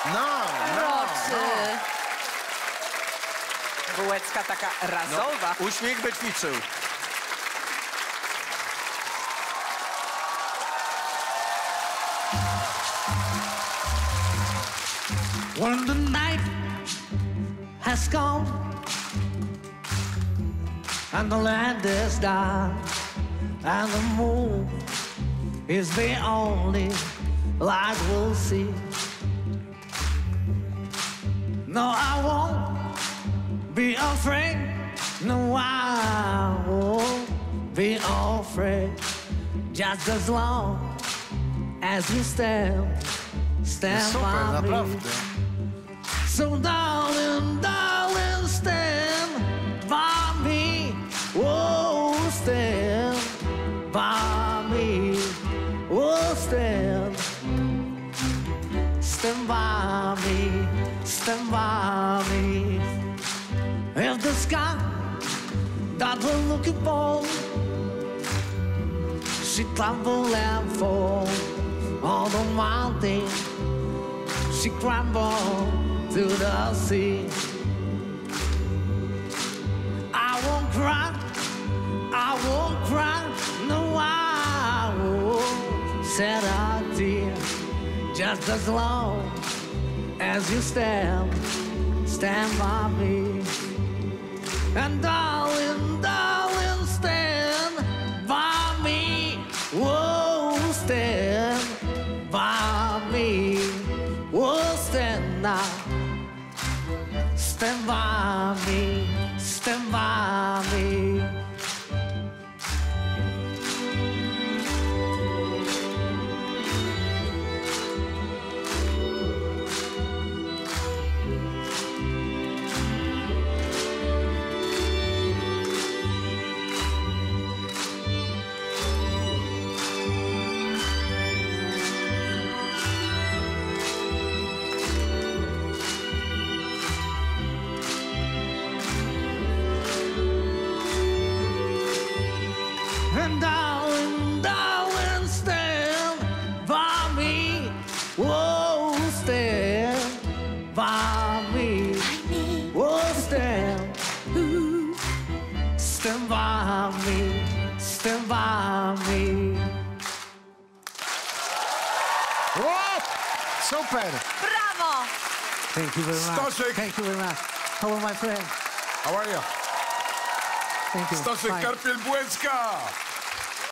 Roczy. Bułeczka taka razowa. Uśmiech by ćwiczył. When the night has come and the land is dark and the moon is the only light we'll see. No, I won't be afraid. No, I won't be afraid. Just as long as you stand Super, by me. naprawdę. So darling, darling, stand by me. Oh, stand by me. Oh, stand. Stand by me. Stand by me. If the sky that we're looking for she tumble and fall on the mountain, she crumbled to the sea. I won't cry, no, I won't shed a tear. Just as long as you stand by me. And darling, darling, stand by me. Whoa, stand by me. Whoa, stand now. Stand by me. Stand by me. And darling, darling, stand by me. Whoa, stand by me. Whoa, stand. Stand by me. Stand by me. O! Super! Brawo! Thank you very much. Staszek. Thank you very much. Hello, my friend. How are you? Thank you. Staszek Fine. Karpiel Bułeczka!